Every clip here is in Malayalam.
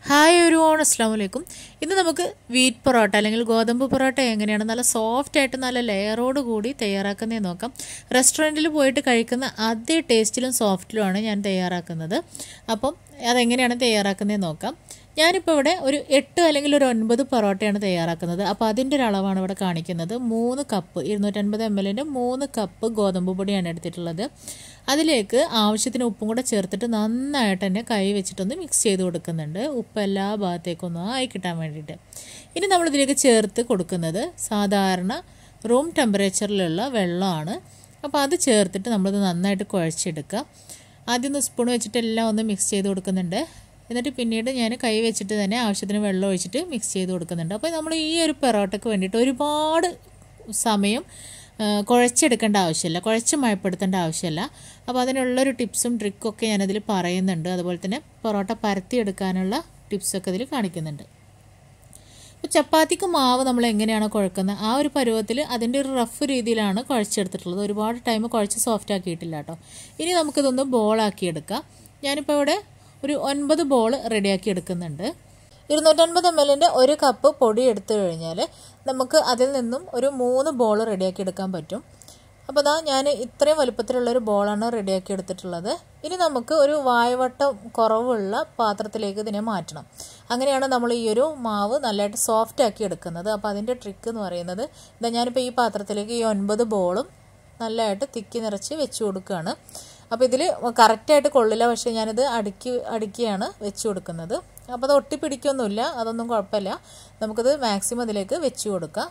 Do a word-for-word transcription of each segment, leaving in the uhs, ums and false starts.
Hi everyone, assalamu alaikum. ഇന്ന് നമുക്ക് വീറ്റ് പൊറോട്ട അല്ലെങ്കിൽ ഗോതമ്പ് പൊറോട്ട എങ്ങനെയാണ് നല്ല സോഫ്റ്റ് ആയിട്ട് നല്ല ലെയറോട് കൂടി തയ്യാറാക്കുന്നതെന്ന് നോക്കാം. റെസ്റ്റോറൻറ്റിൽ പോയിട്ട് കഴിക്കുന്ന അതേ ടേസ്റ്റിലും സോഫ്റ്റിലുമാണ് ഞാൻ തയ്യാറാക്കുന്നത്. അപ്പം അതെങ്ങനെയാണ് തയ്യാറാക്കുന്നതെന്ന് നോക്കാം. ഞാനിപ്പോൾ ഇവിടെ ഒരു എട്ട് അല്ലെങ്കിൽ ഒരു ഒൻപത് പൊറോട്ടയാണ് തയ്യാറാക്കുന്നത്. അപ്പോൾ അതിൻ്റെ ഒരു അളവാണ് ഇവിടെ കാണിക്കുന്നത്. മൂന്ന് കപ്പ് ഇരുന്നൂറ്റൻപത് എം എല്ലിൻ്റെ മൂന്ന് കപ്പ് ഗോതമ്പ് പൊടിയാണ് എടുത്തിട്ടുള്ളത്. അതിലേക്ക് ആവശ്യത്തിന് ഉപ്പും കൂടെ ചേർത്തിട്ട് നന്നായിട്ട് തന്നെ കൈ വെച്ചിട്ടൊന്ന് മിക്സ് ചെയ്ത് കൊടുക്കുന്നുണ്ട്, ഉപ്പ് എല്ലാ ഭാഗത്തേക്കൊന്നും ആയി കിട്ടാൻ വേണ്ടിയിട്ട്. ഇനി നമ്മളിതിലേക്ക് ചേർത്ത് കൊടുക്കുന്നത് സാധാരണ റൂം ടെമ്പറേച്ചറിലുള്ള വെള്ളമാണ്. അപ്പോൾ അത് ചേർത്തിട്ട് നമ്മളിത് നന്നായിട്ട് കുഴച്ചെടുക്കുക. ആദ്യം ഒന്ന് സ്പൂൺ വെച്ചിട്ട് എല്ലാം ഒന്ന് മിക്സ് ചെയ്ത് കൊടുക്കുന്നുണ്ട്. എന്നിട്ട് പിന്നീട് ഞാൻ കൈ വെച്ചിട്ട് തന്നെ ആവശ്യത്തിന് വെള്ളം ഒഴിച്ചിട്ട് മിക്സ് ചെയ്ത് കൊടുക്കുന്നുണ്ട്. അപ്പോൾ നമ്മൾ ഈ ഒരു പൊറോട്ടയ്ക്ക് വേണ്ടിയിട്ട് ഒരുപാട് സമയം കുഴച്ചെടുക്കേണ്ട ആവശ്യമില്ല, കുഴച്ച് മയപ്പെടുത്തേണ്ട ആവശ്യമില്ല. അപ്പോൾ അതിനുള്ളൊരു ടിപ്സും ട്രിക്കും ഒക്കെ ഞാനതിൽ പറയുന്നുണ്ട്. അതുപോലെ തന്നെ പൊറോട്ട പരത്തിയെടുക്കാനുള്ള ടിപ്സൊക്കെ ഇതിൽ കാണിക്കുന്നുണ്ട്. അപ്പോൾ ചപ്പാത്തിക്ക് മാവ് നമ്മൾ എങ്ങനെയാണോ കുഴക്കുന്നത് ആ ഒരു പരുവത്തിൽ അതിൻ്റെ ഒരു റഫ് രീതിയിലാണ് കുഴച്ചെടുത്തിട്ടുള്ളത്. ഒരുപാട് ടൈം കുഴച്ച് സോഫ്റ്റ് ആക്കിയിട്ടില്ല കേട്ടോ. ഇനി നമുക്കിതൊന്ന് ബോളാക്കിയെടുക്കാം. ഞാനിപ്പോൾ ഇവിടെ ഒരു ഒൻപത് ബോൾ റെഡിയാക്കി എടുക്കുന്നുണ്ട്. ഇരുന്നൂറ്റൻപത് എം എല്ലിൻ്റെ ഒരു കപ്പ് പൊടി എടുത്തു കഴിഞ്ഞാൽ നമുക്ക് അതിൽ നിന്നും ഒരു മൂന്ന് ബോൾ റെഡിയാക്കി എടുക്കാൻ പറ്റും. അപ്പോൾ അതാ ഞാൻ ഇത്രയും വലുപ്പത്തിലുള്ളൊരു ബോളാണ് റെഡിയാക്കി എടുത്തിട്ടുള്ളത്. ഇനി നമുക്ക് ഒരു വായവട്ടം കുറവുള്ള പാത്രത്തിലേക്ക് ഇതിനെ മാറ്റണം. അങ്ങനെയാണ് നമ്മൾ ഈ ഒരു മാവ് നല്ലതായിട്ട് സോഫ്റ്റ് ആക്കി എടുക്കുന്നത്. അപ്പോൾ അതിൻ്റെ ട്രിക്ക് എന്ന് പറയുന്നത് ഇതാ ഞാനിപ്പോൾ ഈ പാത്രത്തിലേക്ക് ഈ ഒൻപത് ബോളും നല്ലതായിട്ട് തിക്കി നിറച്ച് വെച്ച് കൊടുക്കുകയാണ്. അപ്പോൾ ഇതിൽ കറക്റ്റായിട്ട് കൊള്ളില്ല, പക്ഷേ ഞാനിത് അടുക്കി അടുക്കിയാണ് വെച്ച് കൊടുക്കുന്നത്. അപ്പോൾ അത് ഒട്ടിപ്പിടിക്കൊന്നുമില്ല, അതൊന്നും കുഴപ്പമില്ല. നമുക്കിത് മാക്സിമം ഇതിലേക്ക് വെച്ച് കൊടുക്കാം.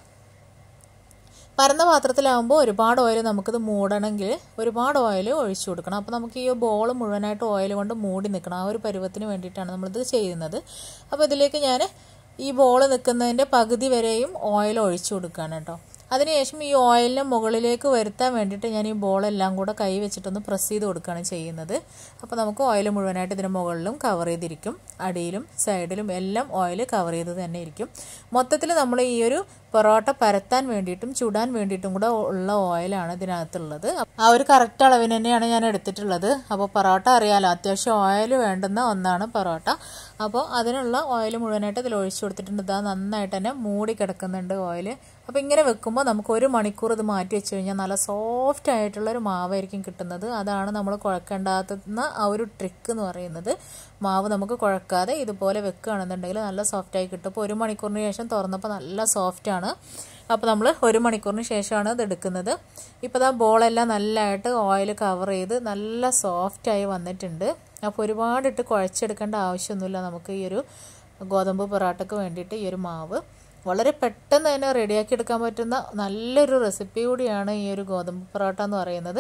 പരന്ന പാത്രത്തിലാകുമ്പോൾ ഒരുപാട് ഓയിൽ നമുക്കിത് മൂടണമെങ്കിൽ ഒരുപാട് ഓയിൽ ഒഴിച്ചു കൊടുക്കണം. അപ്പോൾ നമുക്ക് ഈ ബോൾ മുഴുവനായിട്ട് ഓയിൽ കൊണ്ട് മൂടി നിൽക്കണം. ആ ഒരു പരുവത്തിന് വേണ്ടിയിട്ടാണ് നമ്മളിത് ചെയ്യുന്നത്. അപ്പോൾ ഇതിലേക്ക് ഞാൻ ഈ ബോൾ നിൽക്കുന്നതിൻ്റെ പകുതി വരെയും ഓയിൽ ഒഴിച്ചു കൊടുക്കുകയാണ് കേട്ടോ. അതിനുശേഷം ഈ ഓയിലിനെ മുകളിലേക്ക് വരുത്താൻ വേണ്ടിയിട്ട് ഞാൻ ഈ ബോളെല്ലാം കൂടെ കൈ വെച്ചിട്ടൊന്ന് പ്രസ് ചെയ്ത് കൊടുക്കുകയാണ് ചെയ്യുന്നത്. അപ്പോൾ നമുക്ക് ഓയിൽ മുഴുവനായിട്ട് ഇതിന് മുകളിലും കവർ ചെയ്തിരിക്കും, അടിയിലും സൈഡിലും എല്ലാം ഓയിൽ കവർ ചെയ്ത് തന്നെ ഇരിക്കും. മൊത്തത്തിൽ നമ്മൾ ഈ ഒരു പൊറോട്ട പരത്താൻ വേണ്ടിയിട്ടും ചുടാൻ വേണ്ടിയിട്ടും കൂടെ ഉള്ള ഓയിലാണ് ഇതിനകത്തുള്ളത്. ആ ഒരു കറക്റ്റ് അളവിന് തന്നെയാണ് ഞാൻ എടുത്തിട്ടുള്ളത്. അപ്പോൾ പൊറോട്ട അറിയാലോ, അത്യാവശ്യം ഓയിൽ വേണ്ടുന്ന ഒന്നാണ് പൊറോട്ട. അപ്പോൾ അതിനുള്ള ഓയിൽ മുഴുവനായിട്ട് ഇതിൽ ഒഴിച്ചു കൊടുത്തിട്ടുണ്ട്. ഇതാ നന്നായിട്ട് തന്നെ മൂടി കിടക്കുന്നുണ്ട് ഓയിൽ. അപ്പോൾ ഇങ്ങനെ വെക്കുമ്പോൾ നമുക്ക് ഒരു മണിക്കൂർ ഇത് മാറ്റി വെച്ച് കഴിഞ്ഞാൽ നല്ല സോഫ്റ്റ് ആയിട്ടുള്ളൊരു മാവായിരിക്കും കിട്ടുന്നത്. അതാണ് നമ്മൾ കുഴക്കേണ്ടാത്തുന്ന ആ ഒരു ട്രിക്ക് എന്ന് പറയുന്നത്. മാവ് നമുക്ക് കുഴക്കാതെ ഇതുപോലെ വെക്കുകയാണെന്നുണ്ടെങ്കിൽ നല്ല സോഫ്റ്റായി കിട്ടും. അപ്പോൾ ഒരു മണിക്കൂറിന് ശേഷം തുറന്നപ്പോൾ നല്ല സോഫ്റ്റാണ്. അപ്പോൾ നമ്മൾ ഒരു മണിക്കൂറിന് ശേഷമാണ് ഇത് എടുക്കുന്നത്. ഇപ്പോൾ ആ ബോളെല്ലാം നല്ലതായിട്ട് ഓയിൽ കവർ ചെയ്ത് നല്ല സോഫ്റ്റായി വന്നിട്ടുണ്ട്. അപ്പോൾ ഒരുപാടിട്ട് കുഴച്ചെടുക്കേണ്ട ആവശ്യമൊന്നുമില്ല നമുക്ക് ഈ ഒരു ഗോതമ്പ് പൊറോട്ടയ്ക്ക് വേണ്ടിയിട്ട്. ഈ ഒരു മാവ് വളരെ പെട്ടെന്ന് തന്നെ റെഡിയാക്കി എടുക്കാൻ പറ്റുന്ന നല്ലൊരു റെസിപ്പി കൂടിയാണ് ഈ ഒരു ഗോതമ്പ് പൊറോട്ട എന്ന് പറയുന്നത്.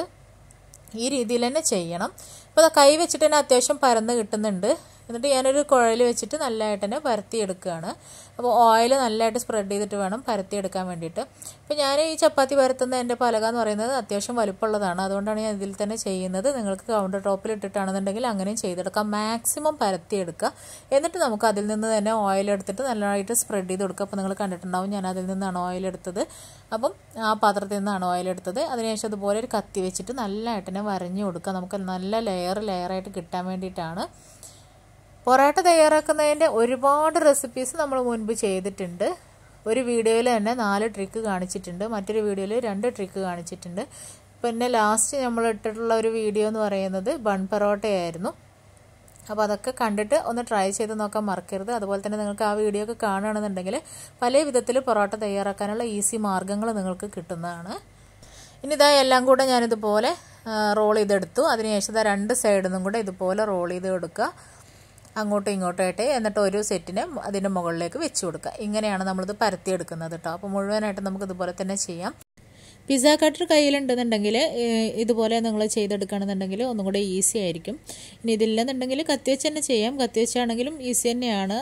ഈ രീതിയിൽ തന്നെ ചെയ്യണം. അപ്പോൾ കൈ വെച്ചിട്ട് തന്നെ അത്യാവശ്യം പരന്ന് കിട്ടുന്നുണ്ട്. എന്നിട്ട് ഞാനൊരു കുഴൽ വെച്ചിട്ട് നല്ലതായിട്ട് തന്നെ പരത്തിയെടുക്കുകയാണ്. അപ്പോൾ ഓയിൽ നല്ലതായിട്ട് സ്പ്രെഡ് ചെയ്തിട്ട് വേണം പരത്തിയെടുക്കാൻ വേണ്ടിയിട്ട്. അപ്പോൾ ഞാൻ ഈ ചപ്പാത്തി പരത്തുന്ന എൻ്റെ പലക എന്ന് പറയുന്നത് അത്യാവശ്യം വലുപ്പമുള്ളതാണ്. അതുകൊണ്ടാണ് ഞാൻ ഇതിൽ തന്നെ ചെയ്യുന്നത്. നിങ്ങൾക്ക് കൗണ്ടർ ടോപ്പിൽ ഇട്ടിട്ടാണെന്നുണ്ടെങ്കിൽ അങ്ങനെയും ചെയ്തെടുക്കാം. മാക്സിമം പരത്തിയെടുക്കുക. എന്നിട്ട് നമുക്ക് അതിൽ നിന്ന് തന്നെ ഓയിൽ എടുത്തിട്ട് നല്ലതായിട്ട് സ്പ്രെഡ് ചെയ്ത് കൊടുക്കുക. അപ്പോൾ നിങ്ങൾ കണ്ടിട്ടുണ്ടാവും ഞാൻ അതിൽ നിന്നാണ് ഓയിൽ എടുത്തത്. അപ്പം ആ പാത്രത്തിൽ നിന്നാണ് ഓയിൽ എടുത്തത്. അതിനുശേഷം അതുപോലെ ഒരു കത്തി വെച്ചിട്ട് നല്ലതായിട്ട് തന്നെ വരഞ്ഞു കൊടുക്കുക. നമുക്ക് നല്ല ലെയർ ലെയറായിട്ട് കിട്ടാൻ വേണ്ടിയിട്ടാണ്. പൊറോട്ട തയ്യാറാക്കുന്നതിൻ്റെ ഒരുപാട് റെസിപ്പീസ് നമ്മൾ മുൻപ് ചെയ്തിട്ടുണ്ട്. ഒരു വീഡിയോയിൽ തന്നെ നാല് ട്രിക്ക് കാണിച്ചിട്ടുണ്ട്, മറ്റൊരു വീഡിയോയിൽ രണ്ട് ട്രിക്ക് കാണിച്ചിട്ടുണ്ട്. പിന്നെ ലാസ്റ്റ് നമ്മൾ ഇട്ടിട്ടുള്ള ഒരു വീഡിയോ എന്ന് പറയുന്നത് ബൺ പൊറോട്ടയായിരുന്നു. അപ്പോൾ അതൊക്കെ കണ്ടിട്ട് ഒന്ന് ട്രൈ ചെയ്ത് നോക്കാൻ മറക്കരുത്. അതുപോലെ തന്നെ നിങ്ങൾക്ക് ആ വീഡിയോ ഒക്കെ കാണുകയാണെന്നുണ്ടെങ്കിൽ പല വിധത്തിൽ പൊറോട്ട തയ്യാറാക്കാനുള്ള ഈസി മാർഗ്ഗങ്ങൾ നിങ്ങൾക്ക് കിട്ടുന്നതാണ്. ഇനി ഇതാ എല്ലാം കൂടെ ഞാനിതുപോലെ റോൾ ചെയ്തെടുത്തു. അതിനുശേഷം ഇതാ രണ്ട് സൈഡിൽ നിന്നും കൂടെ ഇതുപോലെ റോൾ ചെയ്ത് കൊടുക്കുക, അങ്ങോട്ടും ഇങ്ങോട്ടുമായിട്ട്. എന്നിട്ട് ഒരു സെറ്റിനെ അതിൻ്റെ മുകളിലേക്ക് വെച്ച് കൊടുക്കുക. ഇങ്ങനെയാണ് നമ്മളിത് പരത്തിയെടുക്കുന്നത് കേട്ടോ. അപ്പോൾ മുഴുവനായിട്ട് നമുക്ക് ഇതുപോലെ തന്നെ ചെയ്യാം. പിസ്സ കട്ടർ കയ്യിലുണ്ടെന്നുണ്ടെങ്കിൽ ഇതുപോലെ നിങ്ങൾ ചെയ്തെടുക്കുകയാണെന്നുണ്ടെങ്കിൽ ഒന്നും കൂടെ ഈസി ആയിരിക്കും. ഇനി ഇതില്ലെന്നുണ്ടെങ്കിൽ കത്തി വെച്ച് തന്നെ ചെയ്യാം. കത്തി വെച്ചാണെങ്കിലും ഈസി തന്നെയാണ്.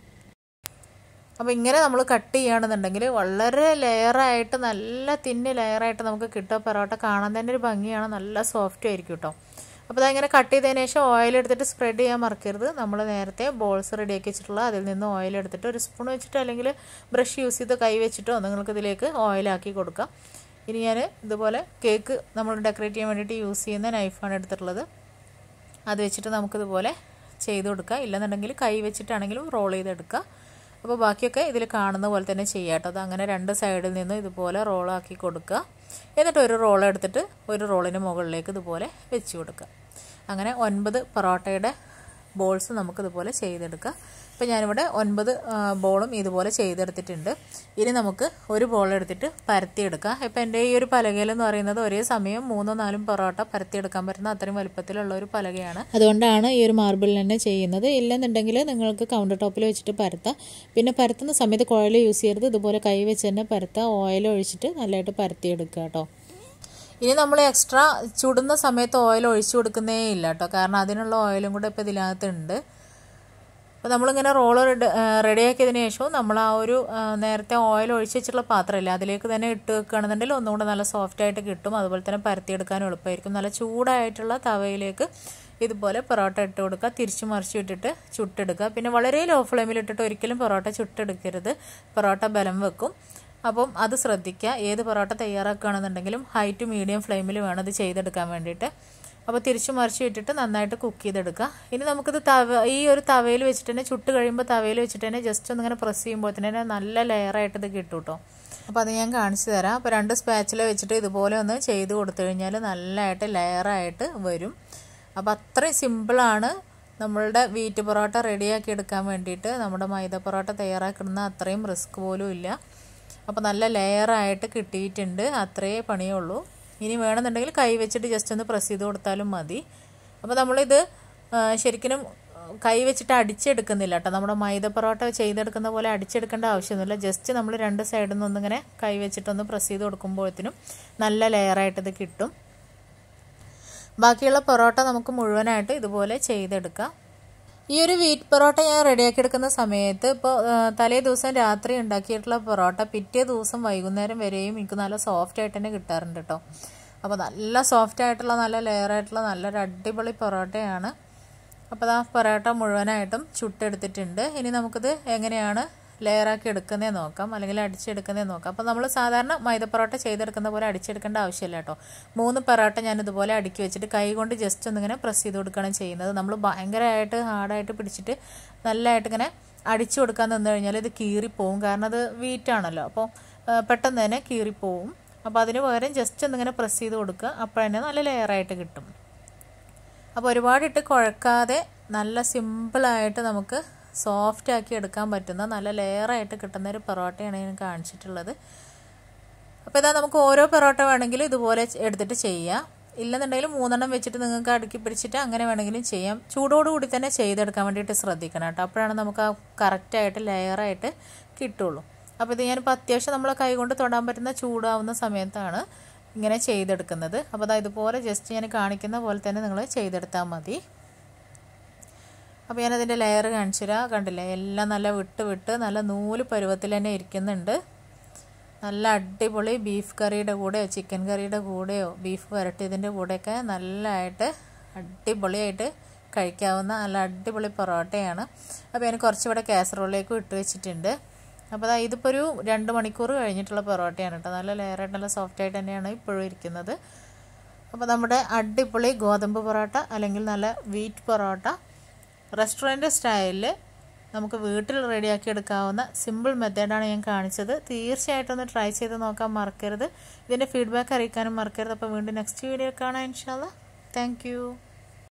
അപ്പോൾ ഇങ്ങനെ നമ്മൾ കട്ട് ചെയ്യുകയാണെന്നുണ്ടെങ്കിൽ വളരെ ലെയറായിട്ട് നല്ല തിന്ന് ലെയറായിട്ട് നമുക്ക് കിട്ടുക. പൊറോട്ട കാണാൻ തന്നെ ഒരു ഭംഗിയാണ്, നല്ല സോഫ്റ്റ് ആയിരിക്കും കേട്ടോ. അപ്പോൾ അതങ്ങനെ കട്ട് ചെയ്തതിന് ശേഷം ഓയിൽ എടുത്തിട്ട് സ്പ്രെഡ് ചെയ്യാൻ മറക്കരുത്. നമ്മൾ നേരത്തെ ബോൾസ് റെഡിയാക്കി വെച്ചിട്ടുള്ള അതിൽ നിന്ന് ഓയിൽ എടുത്തിട്ട് ഒരു സ്പൂൺ വെച്ചിട്ടോ അല്ലെങ്കിൽ ബ്രഷ് യൂസ് ചെയ്ത് കൈ വെച്ചിട്ടോ നിങ്ങൾക്ക് ഇതിലേക്ക് ഓയിലാക്കി കൊടുക്കാം. ഇനി ഞാൻ ഇതുപോലെ കേക്ക് നമ്മൾ ഡെക്കറേറ്റ് ചെയ്യാൻ വേണ്ടിയിട്ട് യൂസ് ചെയ്യുന്ന നൈഫാണ് എടുത്തിട്ടുള്ളത്. അത് വെച്ചിട്ട് നമുക്കിതുപോലെ ചെയ്ത് കൊടുക്കുക. ഇല്ലെന്നുണ്ടെങ്കിൽ കൈ വെച്ചിട്ടാണെങ്കിലും റോൾ ചെയ്തെടുക്കുക. അപ്പോൾ ബാക്കിയൊക്കെ ഇതിൽ കാണുന്ന പോലെ തന്നെ ചെയ്യാം കേട്ടോ. അത് അങ്ങനെ രണ്ട് സൈഡിൽ നിന്ന് ഇതുപോലെ റോളാക്കി കൊടുക്കുക. എന്നിട്ട് ഒരു റോൾ എടുത്തിട്ട് ഒരു റോളിന് മുകളിലേക്ക് ഇതുപോലെ വെച്ച് കൊടുക്കുക. അങ്ങനെ ഒൻപത് പൊറോട്ടയുടെ ബോൾസ് നമുക്കിതുപോലെ ചെയ്തെടുക്കാം. ഇപ്പോൾ ഞാനിവിടെ ഒൻപത് ബോളും ഇതുപോലെ ചെയ്തെടുത്തിട്ടുണ്ട്. ഇനി നമുക്ക് ഒരു ബോൾ എടുത്തിട്ട് പരത്തിയെടുക്കാം. ഇപ്പോൾ എൻ്റെ ഈ ഒരു പലകയിലെന്ന് പറയുന്നത് ഒരേ സമയം മൂന്നോ നാലും പൊറോട്ട പരത്തിയെടുക്കാൻ പറ്റുന്ന അത്രയും വലുപ്പത്തിലുള്ള ഒരു പലകയാണ്. അതുകൊണ്ടാണ് ഈ ഒരു മാർബിളിൽ തന്നെ ചെയ്യുന്നത്. ഇല്ലെന്നുണ്ടെങ്കിൽ നിങ്ങൾക്ക് കൗണ്ടർ ടോപ്പിൽ വെച്ചിട്ട് പരത്താം. പിന്നെ പരത്തുന്ന സമയത്ത് കുഴൽ യൂസ് ചെയ്യരുത്. ഇതുപോലെ കൈ വെച്ച് തന്നെ പരത്താം. ഓയിൽ ഒഴിച്ചിട്ട് നല്ലതായിട്ട് പരത്തിയെടുക്കുക കേട്ടോ. ഇനി നമ്മൾ എക്സ്ട്രാ ചുടുന്ന സമയത്ത് ഓയിൽ ഒഴിച്ചു കൊടുക്കുന്നേ ഇല്ല കേട്ടോ. കാരണം അതിനുള്ള ഓയിലും കൂടെ ഇപ്പോൾ ഇതിനകത്തുണ്ട്. അപ്പോൾ നമ്മളിങ്ങനെ റോള് റെഡിയാക്കിയതിന് ശേഷവും നമ്മൾ ആ ഒരു നേരത്തെ ഓയിൽ ഒഴിച്ച് വെച്ചിട്ടുള്ള പാത്രമില്ല അതിലേക്ക് തന്നെ ഇട്ട് വെക്കുകയാണെന്നുണ്ടെങ്കിൽ ഒന്നുകൂടെ നല്ല സോഫ്റ്റായിട്ട് കിട്ടും. അതുപോലെ തന്നെ പരത്തിയെടുക്കാനും എളുപ്പമായിരിക്കും. നല്ല ചൂടായിട്ടുള്ള തവയിലേക്ക് ഇതുപോലെ പൊറോട്ട ഇട്ട് കൊടുക്കുക. തിരിച്ചു മറിച്ച് ഇട്ടിട്ട് ചുട്ടെടുക്കുക. പിന്നെ വളരെ ലോ ഫ്ലെയിമിൽ ഇട്ടിട്ട് ഒരിക്കലും പൊറോട്ട ചുട്ടെടുക്കരുത്. പൊറോട്ട ബലം വെക്കും. അപ്പം അത് ശ്രദ്ധിക്കുക. ഏത് പൊറോട്ട തയ്യാറാക്കുകയാണെന്നുണ്ടെങ്കിലും ഹൈ ടു മീഡിയം ഫ്ലെയിമിൽ വേണം ഇത് ചെയ്തെടുക്കാൻ വേണ്ടിയിട്ട്. അപ്പോൾ തിരിച്ചു മറിച്ച് ഇട്ടിട്ട് നന്നായിട്ട് കുക്ക് ചെയ്തെടുക്കുക. ഇനി നമുക്കിത് തവ ഈ ഒരു തവയിൽ വെച്ചിട്ട് തന്നെ ചുട്ട് കഴിയുമ്പോൾ തവയിൽ വെച്ചിട്ട് തന്നെ ജസ്റ്റ് ഒന്നിങ്ങനെ പ്രസ് ചെയ്യുമ്പോൾ തന്നെ നല്ല ലെയറായിട്ട് ഇത് കിട്ടും കേട്ടോ. അപ്പോൾ അത് ഞാൻ കാണിച്ചു തരാം. അപ്പോൾ രണ്ട് സ്പാച്ചില വെച്ചിട്ട് ഇതുപോലെ ഒന്ന് ചെയ്ത് കൊടുത്തു കഴിഞ്ഞാൽ നല്ലതായിട്ട് ലെയറായിട്ട് വരും. അപ്പോൾ അത്രയും സിമ്പിളാണ് നമ്മളുടെ വീറ്റ് പൊറോട്ട റെഡിയാക്കി എടുക്കാൻ വേണ്ടിയിട്ട്. നമ്മുടെ മൈദ പൊറോട്ട തയ്യാറാക്കുന്ന അത്രയും റിസ്ക് പോലും ഇല്ല. അപ്പോൾ നല്ല ലെയറായിട്ട് കിട്ടിയിട്ടുണ്ട്. അത്രയേ പണിയുള്ളൂ. ഇനി വേണമെന്നുണ്ടെങ്കിൽ കൈ വെച്ചിട്ട് ജസ്റ്റ് ഒന്ന് പ്രസ് ചെയ്ത് കൊടുത്താലും മതി. അപ്പോൾ നമ്മളിത് ശരിക്കും കൈ വെച്ചിട്ട് അടിച്ചെടുക്കുന്നില്ല കേട്ടോ. നമ്മുടെ മൈദ പൊറോട്ട ചെയ്തെടുക്കുന്ന പോലെ അടിച്ചെടുക്കേണ്ട ആവശ്യമൊന്നുമില്ല. ജസ്റ്റ് നമ്മൾ രണ്ട് സൈഡിൽ നിന്നൊന്നിങ്ങനെ കൈ വെച്ചിട്ടൊന്ന് പ്രസ് ചെയ്ത് കൊടുക്കുമ്പോഴത്തേനും നല്ല ലെയറായിട്ട് ഇത് കിട്ടും. ബാക്കിയുള്ള പൊറോട്ട നമുക്ക് മുഴുവനായിട്ട് ഇതുപോലെ ചെയ്തെടുക്കാം. ഈ ഒരു വീറ്റ് പൊറോട്ട ഞാൻ റെഡിയാക്കി എടുക്കുന്ന സമയത്ത് ഇപ്പോൾ തലേ ദിവസം രാത്രി ഉണ്ടാക്കിയിട്ടുള്ള പൊറോട്ട പിറ്റേ ദിവസം വൈകുന്നേരം വരെയും എനിക്ക് നല്ല സോഫ്റ്റ് ആയിട്ട് തന്നെ കിട്ടാറുണ്ട് കേട്ടോ. അപ്പോൾ നല്ല സോഫ്റ്റ് ആയിട്ടുള്ള നല്ല ലെയർ ആയിട്ടുള്ള നല്ലൊരു അടിപൊളി പൊറോട്ടയാണ്. അപ്പോൾ ആ പൊറോട്ട മുഴുവനായിട്ടും ചുട്ടെടുത്തിട്ടുണ്ട്. ഇനി നമുക്കിത് എങ്ങനെയാണ് ലെയറാക്കി എടുക്കുന്നേ നോക്കാം, അല്ലെങ്കിൽ അടിച്ചെടുക്കുന്നേ നോക്കാം. അപ്പോൾ നമ്മൾ സാധാരണ മൈദ പൊറോട്ട ചെയ്തെടുക്കുന്ന പോലെ അടിച്ചെടുക്കേണ്ട ആവശ്യമില്ല കേട്ടോ. മൂന്ന് പൊറോട്ട ഞാൻ ഇതുപോലെ അടുക്കി വെച്ചിട്ട് കൈ കൊണ്ട് ജസ്റ്റ് ഒന്നിങ്ങനെ പ്രസ് ചെയ്ത് കൊടുക്കുകയാണ് ചെയ്യുന്നത്. നമ്മൾ ഭയങ്കരമായിട്ട് ഹാർഡായിട്ട് പിടിച്ചിട്ട് നല്ലതായിട്ട് ഇങ്ങനെ അടിച്ചു കൊടുക്കാൻ നിന്ന് കഴിഞ്ഞാൽ ഇത് കീറിപ്പോവും. കാരണം അത് വീറ്റാണല്ലോ. അപ്പോൾ പെട്ടെന്ന് തന്നെ കീറിപ്പോവും. അപ്പോൾ അതിന് പകരം ജസ്റ്റ് ഒന്നിങ്ങനെ പ്രസ് ചെയ്ത് കൊടുക്കുക. അപ്പോൾ തന്നെ നല്ല ലെയറായിട്ട് കിട്ടും. അപ്പോൾ ഒരുപാടിട്ട് കുഴക്കാതെ നല്ല സിമ്പിളായിട്ട് നമുക്ക് സോഫ്റ്റ് ആക്കി എടുക്കാൻ പറ്റുന്ന നല്ല ലെയറായിട്ട് കിട്ടുന്ന ഒരു പൊറോട്ടയാണ് ഞാൻ കാണിച്ചിട്ടുള്ളത്. അപ്പോൾ ഇതാ നമുക്ക് ഓരോ പൊറോട്ട വേണമെങ്കിലും ഇതുപോലെ എടുത്തിട്ട് ചെയ്യാം. ഇല്ലെന്നുണ്ടെങ്കിൽ മൂന്നെണ്ണം വെച്ചിട്ട് നിങ്ങൾക്ക് അടുക്കി പിടിച്ചിട്ട് അങ്ങനെ വേണമെങ്കിലും ചെയ്യാം. ചൂടോടുകൂടി തന്നെ ചെയ്തെടുക്കാൻ വേണ്ടിയിട്ട് ശ്രദ്ധിക്കണം കേട്ടോ. അപ്പോഴാണ് നമുക്ക് ആ കറക്റ്റായിട്ട് ലെയറായിട്ട് കിട്ടുള്ളൂ. അപ്പോൾ ഇത് ഞാനിപ്പോൾ അത്യാവശ്യം നമ്മളെ കൈ കൊണ്ട് തൊടാൻ പറ്റുന്ന ചൂടാവുന്ന സമയത്താണ് ഇങ്ങനെ ചെയ്തെടുക്കുന്നത്. അപ്പോൾ അതാ ഇതുപോലെ ജസ്റ്റ് ഞാൻ കാണിക്കുന്ന പോലെ തന്നെ നിങ്ങൾ ചെയ്തെടുത്താൽ മതി. അപ്പോൾ ഞാനതിൻ്റെ ലെയർ കാണിച്ചു തരാം. കണ്ടില്ലേ, എല്ലാം നല്ല വിട്ട് വിട്ട് നല്ല നൂല് പരുവത്തിൽ തന്നെ ഇരിക്കുന്നുണ്ട്. നല്ല അടിപൊളി ബീഫ് കറിയുടെ കൂടെയോ ചിക്കൻ കറിയുടെ കൂടെയോ ബീഫ് വരട്ടിയതിൻ്റെ കൂടെയൊക്കെ നല്ലതായിട്ട് അടിപൊളിയായിട്ട് കഴിക്കാവുന്ന നല്ല അടിപൊളി പൊറോട്ടയാണ്. അപ്പോൾ ഞാൻ കുറച്ചിവിടെ കാസറോളിലേക്ക് ഇട്ട് വെച്ചിട്ടുണ്ട്. അപ്പോൾ അതാ ഇതിപ്പോൾ ഒരു രണ്ട് മണിക്കൂർ കഴിഞ്ഞിട്ടുള്ള പൊറോട്ടയാണ് കേട്ടോ. നല്ല ലെയറായിട്ട് നല്ല സോഫ്റ്റായിട്ട് തന്നെയാണ് ഇപ്പോഴും ഇരിക്കുന്നത്. അപ്പോൾ നമ്മുടെ അടിപൊളി ഗോതമ്പ് പൊറോട്ട അല്ലെങ്കിൽ നല്ല വീറ്റ് പൊറോട്ട റെസ്റ്റോറൻറ്റ് സ്റ്റൈലിൽ നമുക്ക് വീട്ടിൽ റെഡിയാക്കി എടുക്കാവുന്ന സിമ്പിൾ മെത്തേഡാണ് ഞാൻ കാണിച്ചത്. തീർച്ചയായിട്ടും ഒന്ന് ട്രൈ ചെയ്ത് നോക്കാൻ മറക്കരുത്. ഇതിൻ്റെ ഫീഡ്ബാക്ക് അറിയിക്കാനും മറക്കരുത്. അപ്പോൾ വീണ്ടും നെക്സ്റ്റ് വീഡിയോ കാണാം ഇൻഷാ അല്ലാഹ്. Thank you.